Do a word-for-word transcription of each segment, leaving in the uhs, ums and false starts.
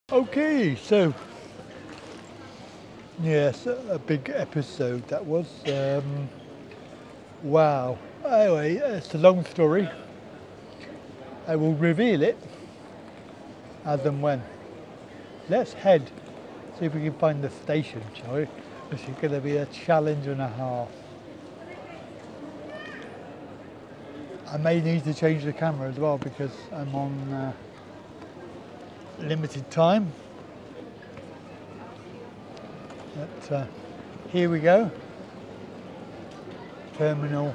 Okay, so yes, a big episode that was. Um, wow. Anyway, it's a long story. I will reveal it as and when. Let's head, see if we can find the station, shall we? This is going to be a challenge and a half. I may need to change the camera as well because I'm on uh, limited time. But uh, here we go. Terminal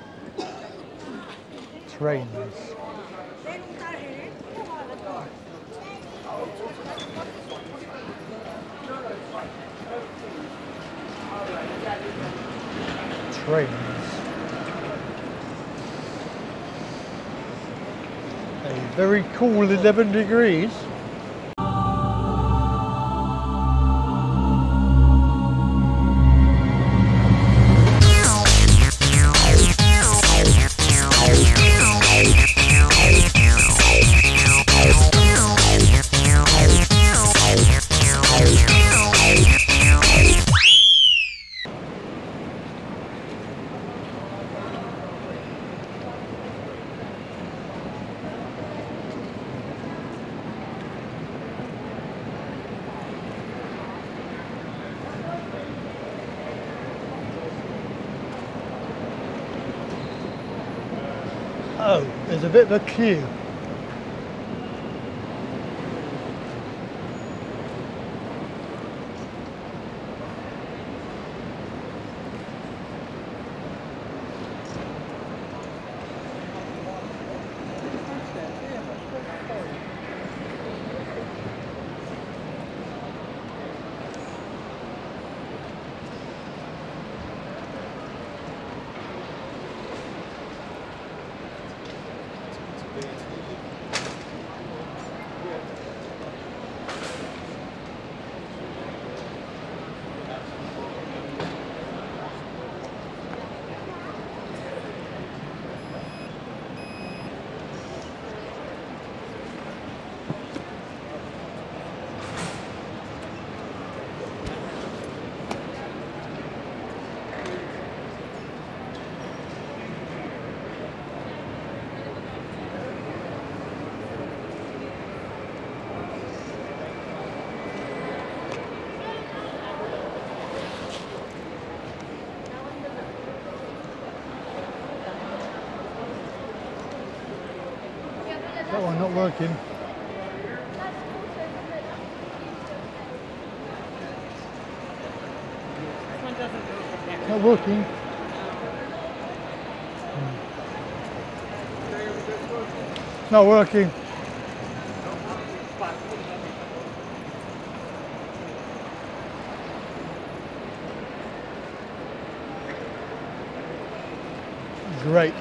trains. Trains. A very cool eleven degrees. Oh, there's a bit of a queue. That one not working. Not working. Hmm. Not working. Great.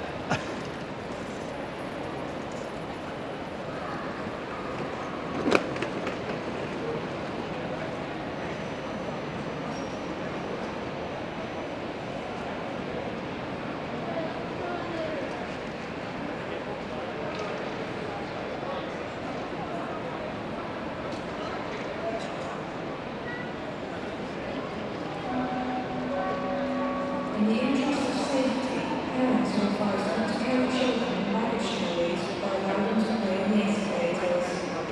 In the interest of safety, parents are advised not to carry children in baggage trolleys or allow them to play in the escalators.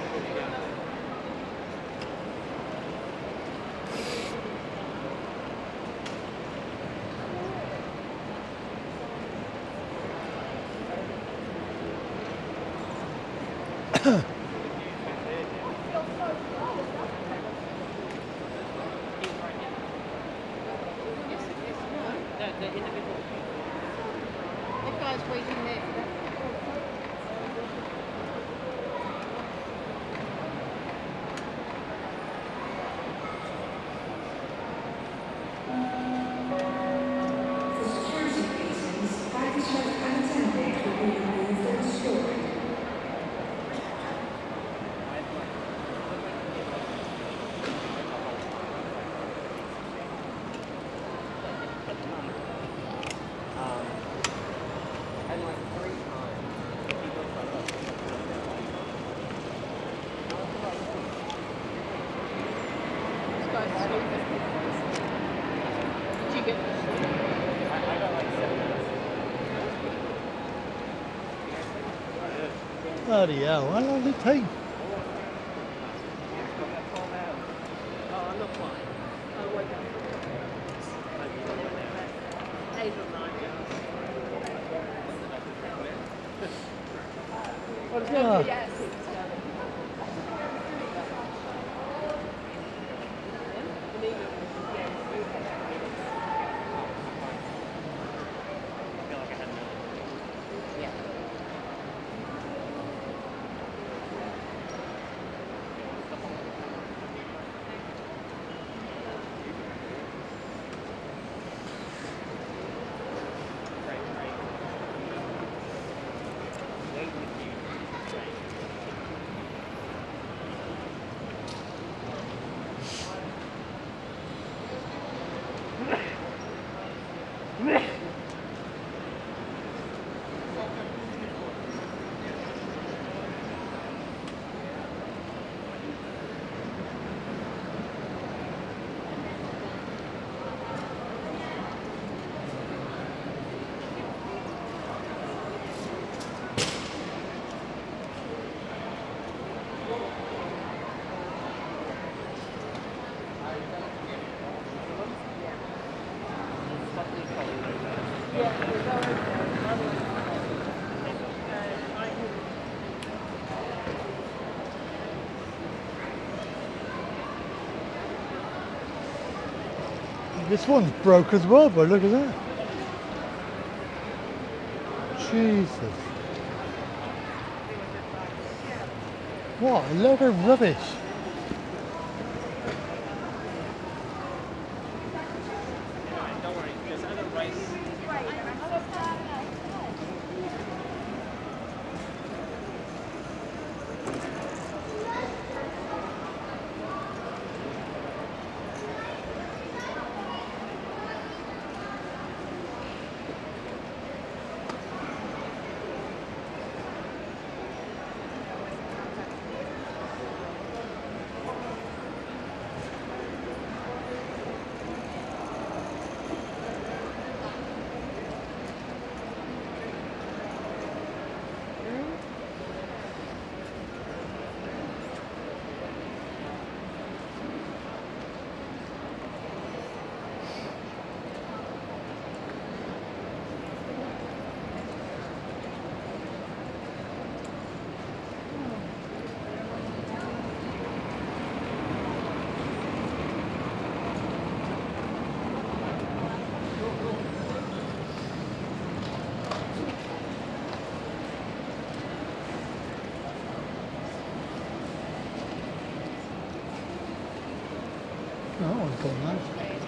The individual. The guy's waiting there. For security reasons, baggage unattended will be removed and destroyed. guys sleeping? Did you get to sleep? Bloody hell, how long did it take? Oh, I'm not fine. I'll wake up. Eight or nine hours. Well, there's Ah. nobody else. This one's broke as well, but look at that. Jesus. What a load of rubbish. Don't worry, there's other rice. Oh, that one's gone nice.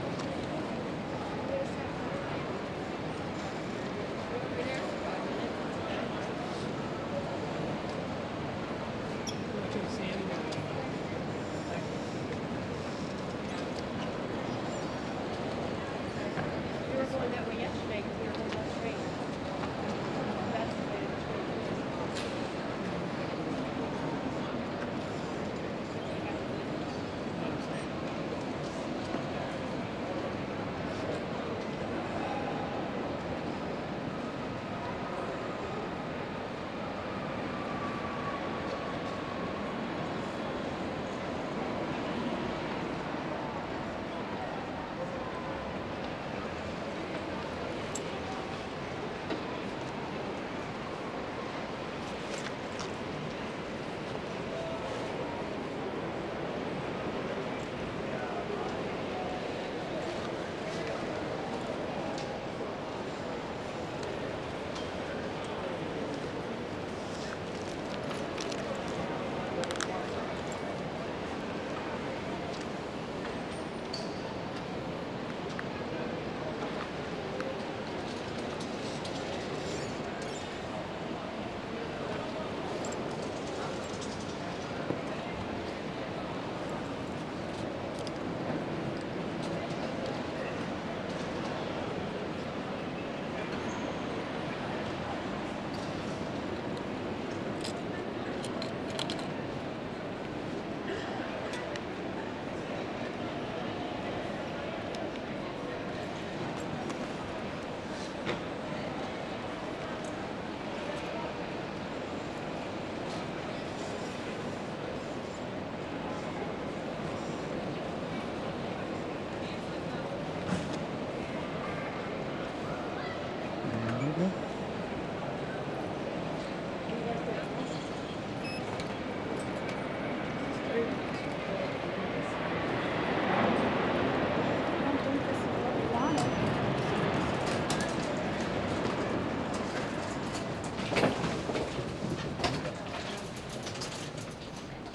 You were going that way yesterday because you were going that straight. That's the way it's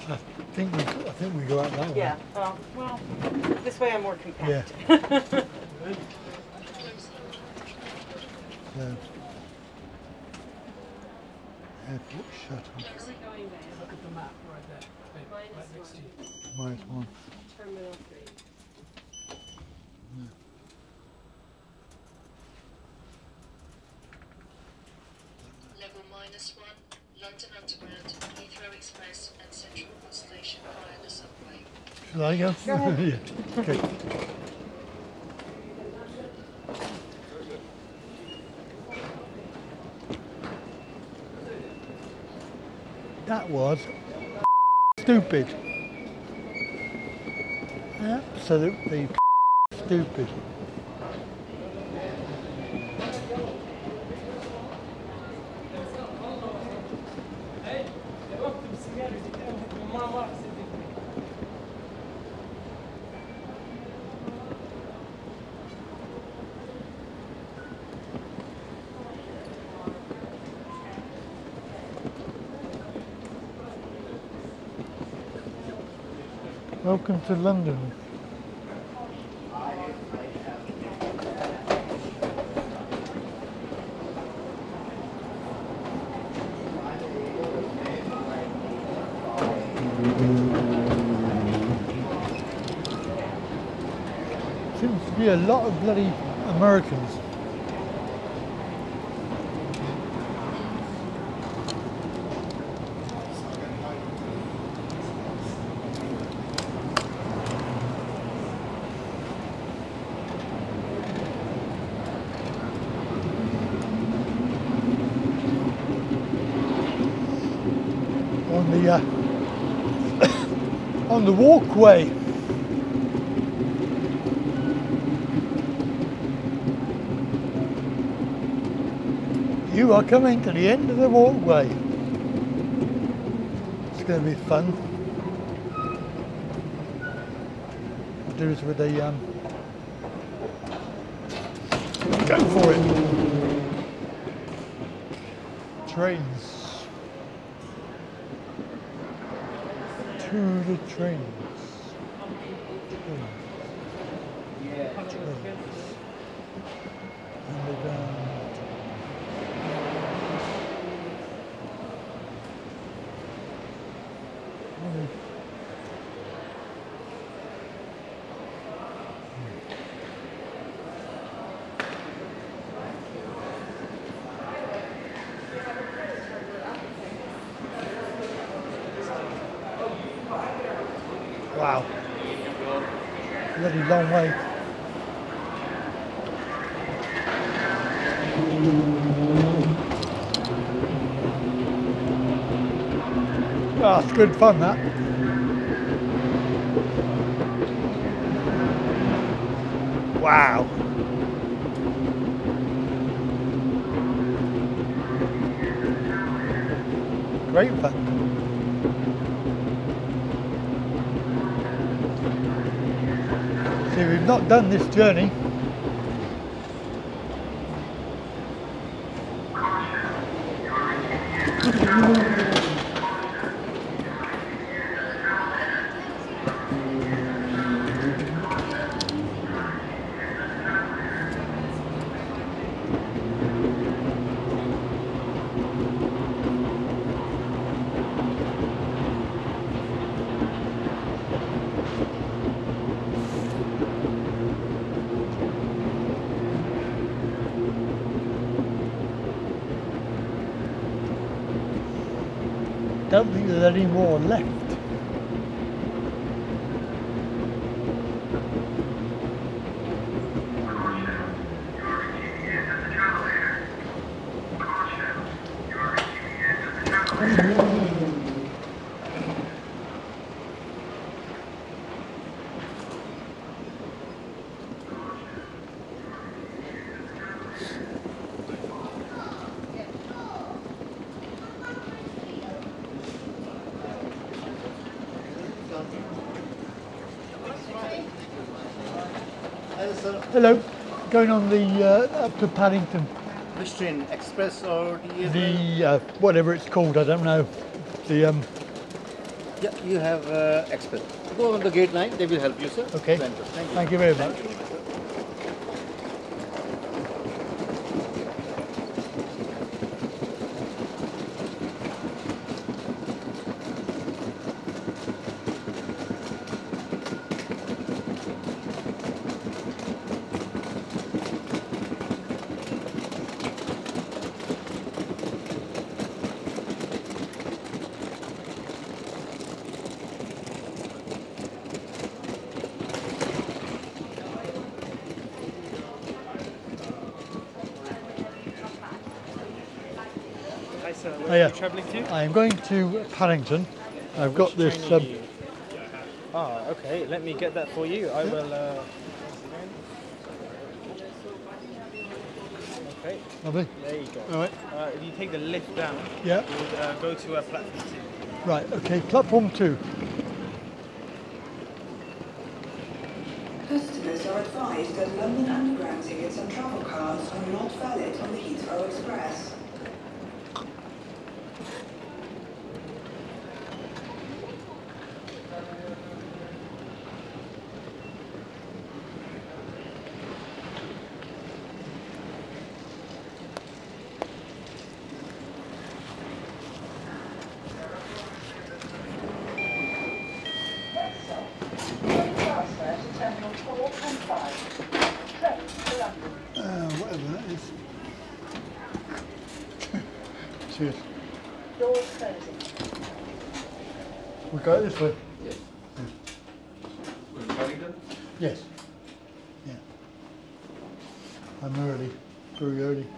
I think we, I think we go out that way. Yeah, well, well, this way I'm more Yeah. compact. So, airport shuttle. Where are we going, babe? Look at the map right there, right, right next to you. Minus one. Terminal three. Level minus one, London Underground, Heathrow Express and Central Bus Station via the subway. Shall I go? Go ahead. Yeah. Okay. That was stupid. Absolutely stupid. Welcome to London. Seems to be a lot of bloody Americans. On the uh, on the walkway. You are coming to the end of the walkway. It's going to be fun. I'll do this with a um. Go for it. Trains. To the trains. Trains. Trains. Underground. Wow. Bloody long way. Ah, it's good fun that. Wow. Great fun. See, we've not done this journey. Don't think there's any more left. Hello, going on the uh, up to Paddington. Which train? Express or the? The uh, whatever it's called, I don't know. The um, Yeah, you have uh, express. Go on the gate line, they will help you, sir. Okay. To enter. Thank you. Thank you very much. Hi sir, where Oh, are yeah. you travelling to? I am going to Paddington. I've got Which this. train are Um, you? Ah, okay, let me get that for you. I will, uh, once again. Okay, lovely. there you go. All right. Uh, if you take the lift down, Yeah. you'll uh, go to uh, platform two. Right. Okay. Platform two. Customers are advised that London Underground tickets and travel cards are not valid on the Heathrow Express. Uh, whatever that is. Cheers. Doors closing. We go this way. Yes. Yes. Yeah. I'm early. Very early.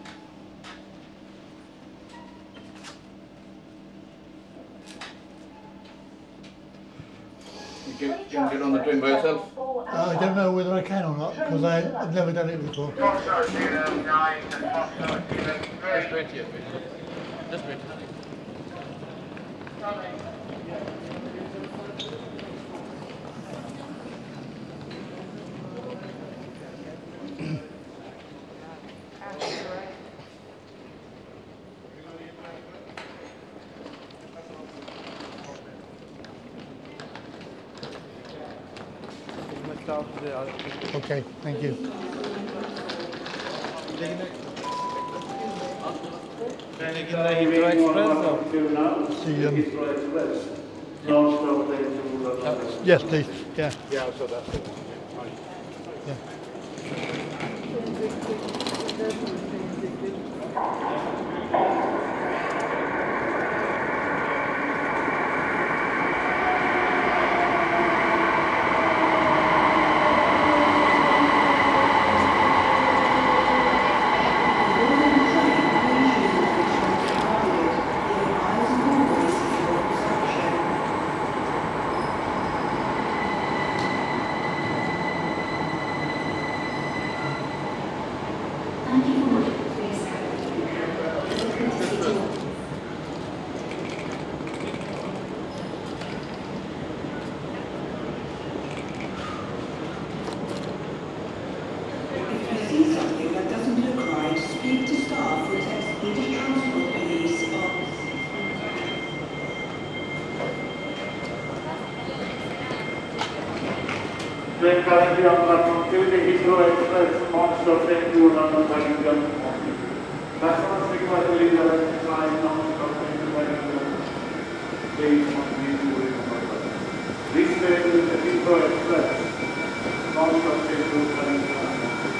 You can, can get on the train by yourself. Uh, I don't know whether I can or not because I've never done it before. Just wait here. Wait. Just wait. Much after the other people. Okay. Thank you. Taking the Heathrow Express or? See. Um, yes, please. Yeah. Yeah, so that's it. Yeah. If you see something that doesn't look right, speak to staff or text British Transport Police on Train currently on platform two, the Heathrow Express, non-stop train to London, Paddington. Customers require to leave the right side, non-stop train to Paddington. Please continue to wait for the This train is the Heathrow Express, non-stop train to Paddington.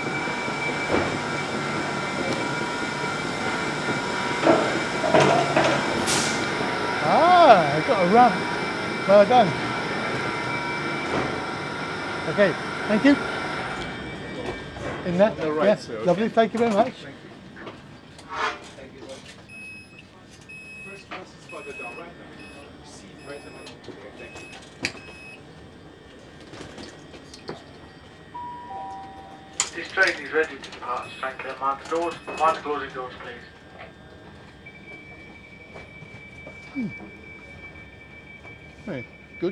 Ah, I got a ramp. Well done. Okay, thank you. In there? All right, yeah, sir, okay. lovely, thank you very much. First class is further down, right? Seat right now. Okay, thank you. This train is ready to depart. Franklin, mark the doors, mark the closing doors, please. Right, good.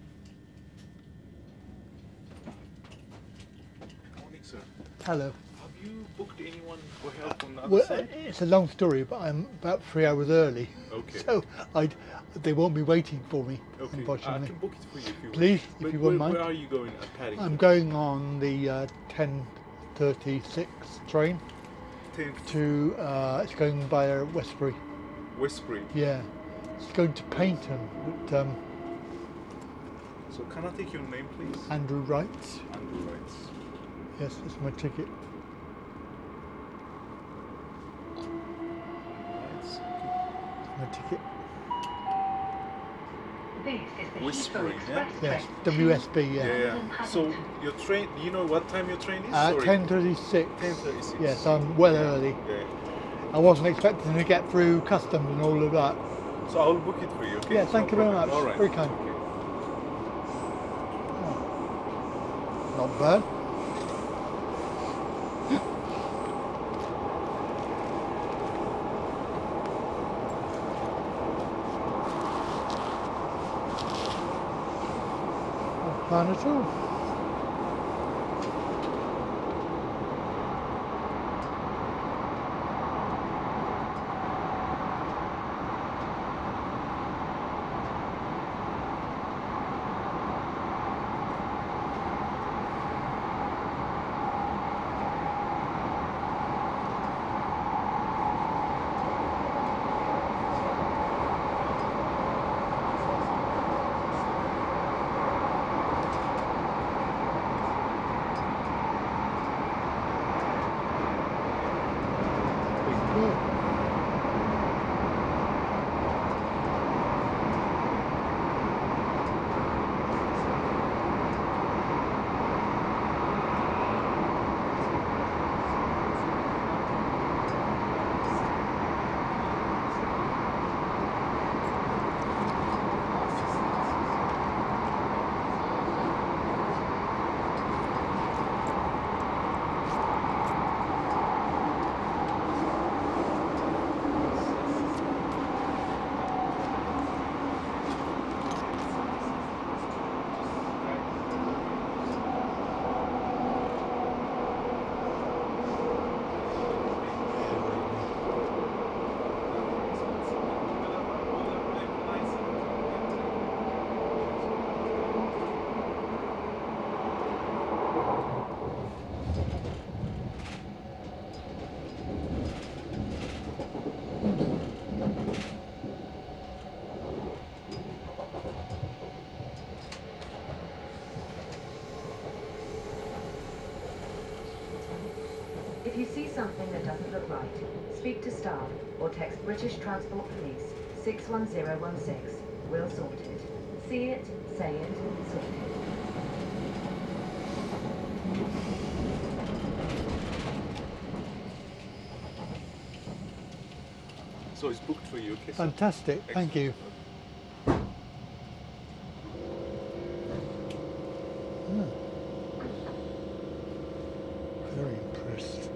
Morning, sir. Hello. I've you booked anyone for help from the other Well, side? it's a long story, but I'm about three hours early. Okay. So I, they won't be waiting for me, Okay, I unfortunately. can book it for you if you Please, wish. if But you where, wouldn't mind. where are you going at Paddington? I'm going on the uh, ten thirty-six train tenth to, uh, it's going via Westbury. Westbury. Yeah. It's going to Paynton, but um, So can I take your name, please? Andrew writes. Andrew Wrights. Yes, it's my ticket. Wrights. My ticket. This is the Westbury, Heathrow yeah? Express Yes, train. W S B, yeah. Yeah, yeah. So your train, do you know what time your train is? Uh, Sorry. ten thirty-six. ten thirty-six. Yes, I'm well early. Yeah. I wasn't expecting to get through customs and all of that. So I'll book it for you, okay? Yeah, No thank you very problem. much. All right. Very kind. Okay. Not bad. Not bad at all. If you see something that doesn't look right, speak to staff or text British Transport Police six one zero one six. We'll sort it. See it, say it, sort it. So it's booked for you, okay? So Fantastic, thank you. Hmm. Very impressed.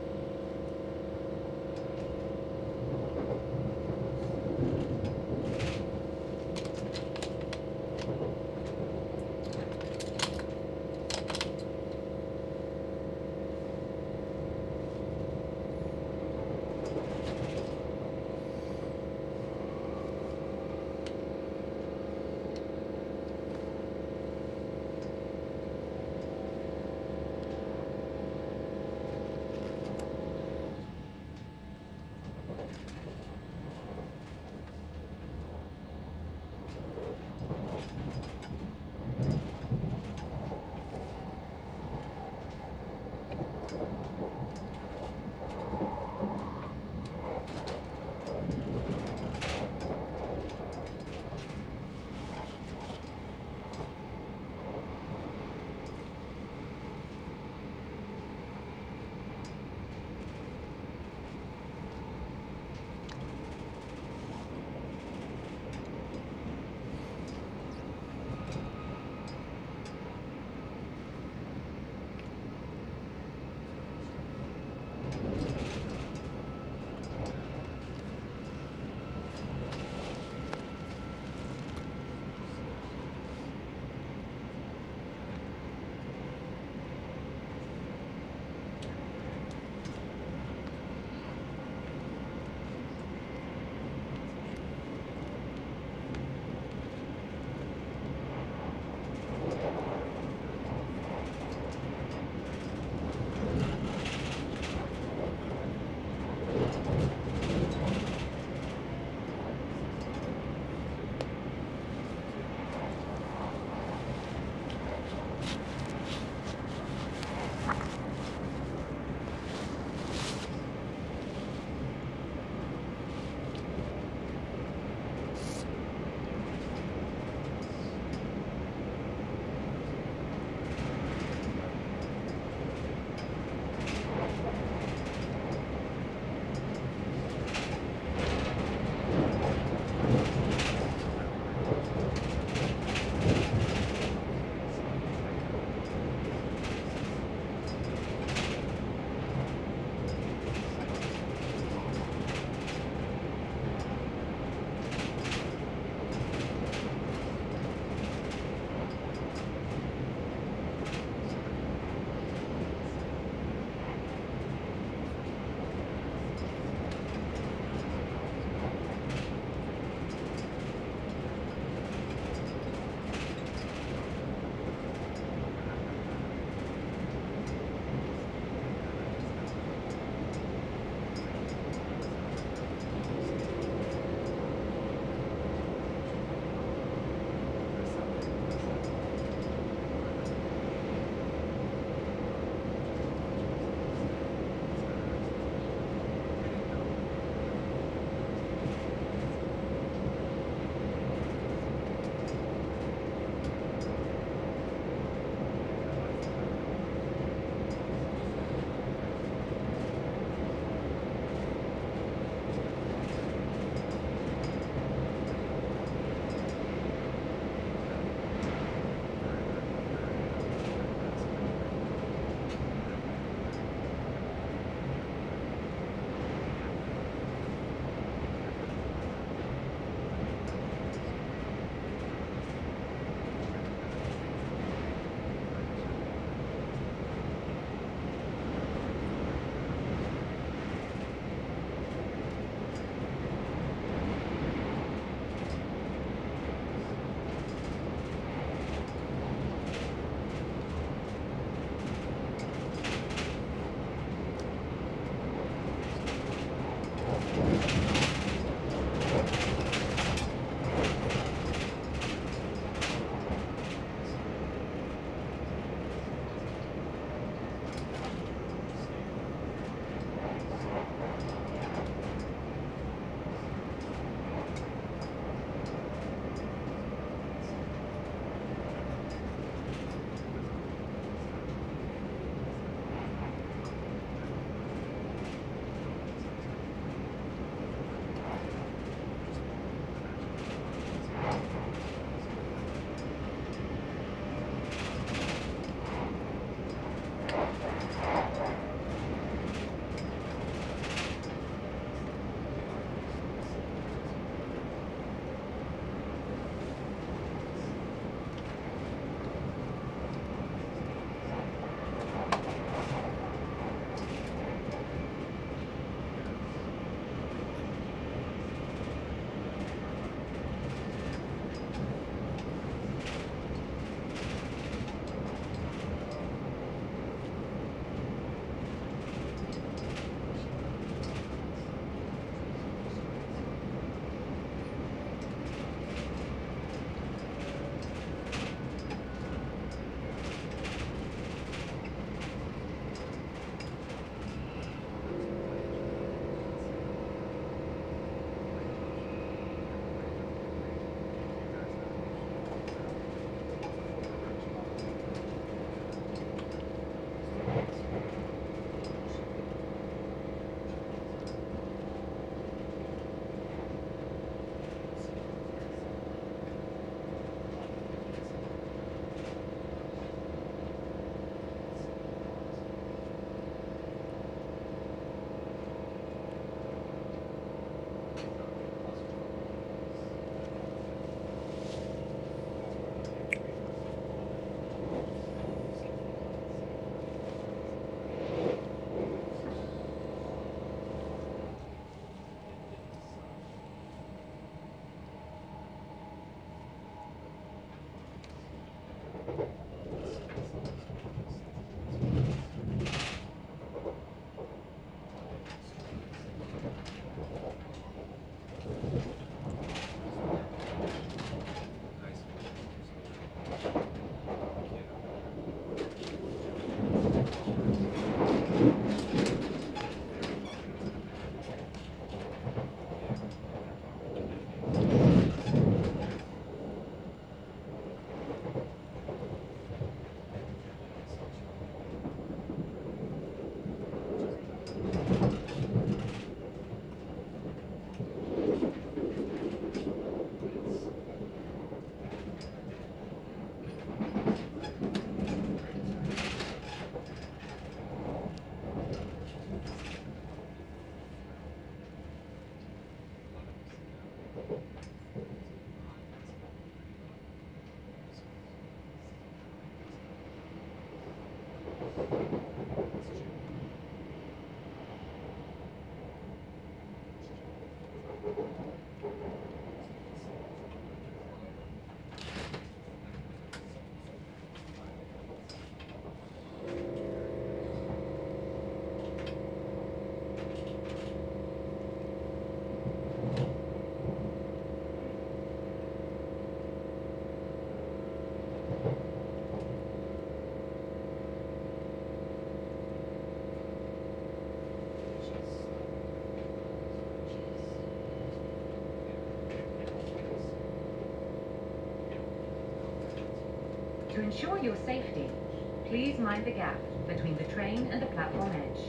To ensure your safety, please mind the gap between the train and the platform edge.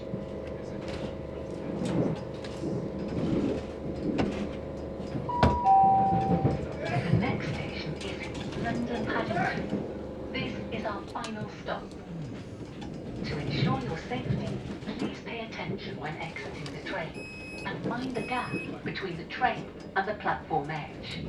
The next station is London Paddington. This is our final stop. To ensure your safety, please pay attention when exiting the train and mind the gap between the train and the platform edge.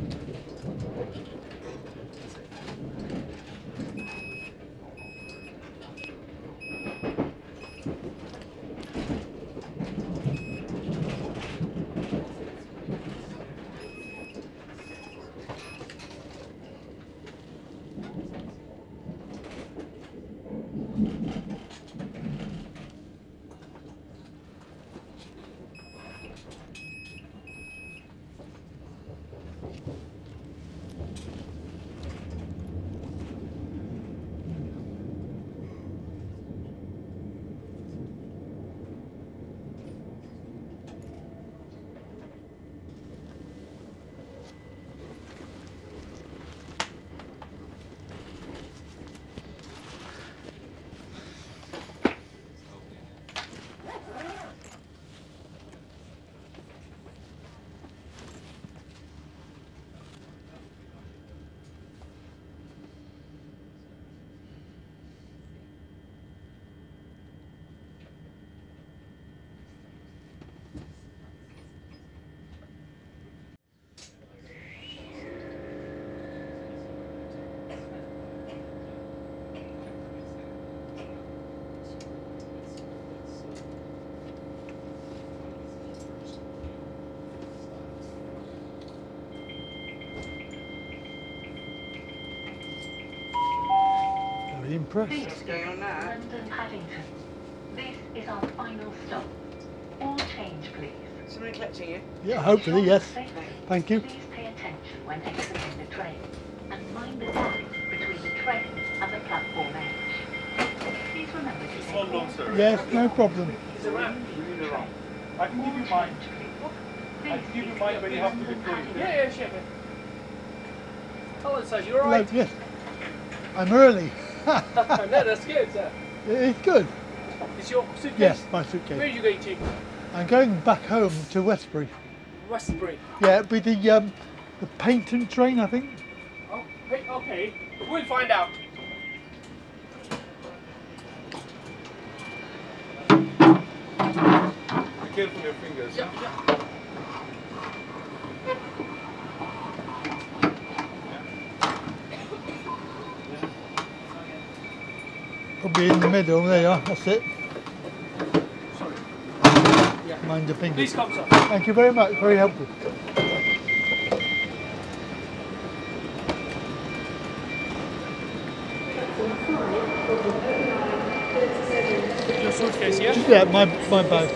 Very impressed. This is London Paddington. This is our final stop. All change, please. Somebody collecting you? Yeah, hopefully, yes. Safety. Thank you. Please pay attention when exiting the train and mind the gap between the train and the platform edge. Please remember to take all sir. Yes, no problem. It's a ramp. You need a ramp. I can give you mine. I can give you mine, but you have to be clean. Yeah, yeah, sure. Hello, sir. You all right? Hello, yes. I'm early. No, that's good, sir. It's good. Is your suitcase? Yes, my Where are suitcase. you going to? I'm going back home to Westbury. Westbury. Yeah, with the um, the patent train, I think. Oh, hey, okay. We'll find out. Be careful your fingers. Yeah, yeah. Probably in the middle. There you are. That's it. Sorry. Yeah. Mind your fingers. Please come, sir. Thank you very much. Very helpful. Your suitcase, yeah? Yeah, my my bag.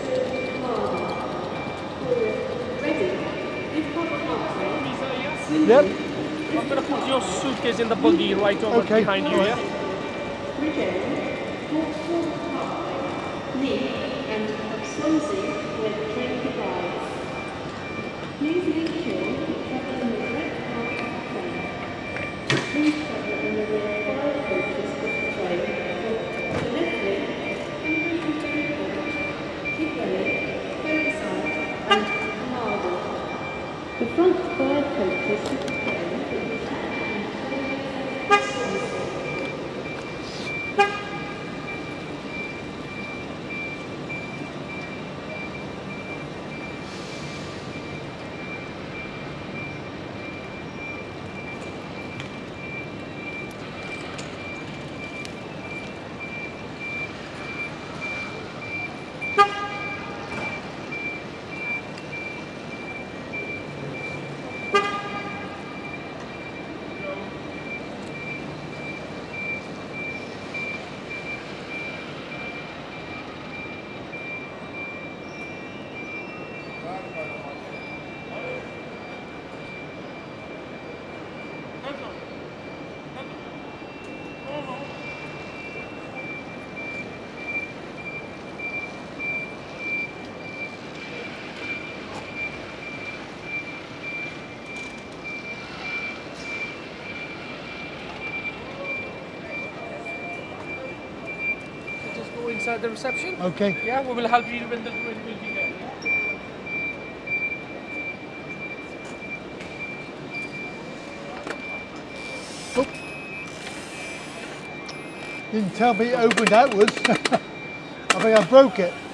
Yep. I'm going to put your suitcase in the buggy right over Okay. behind you, All yeah? Leave and Swansea where the train departs. Please make sure you travel in the correct part of the train. Please travel in the rear five coaches of the train. To the left wing, increase very forward, keep running, focus on, and marble. The front five coaches of the train will be at Swansea. at the reception. Okay. Yeah, we will help you when the when we'll be there. Oh. Didn't tell me it opened outwards. I think I broke it.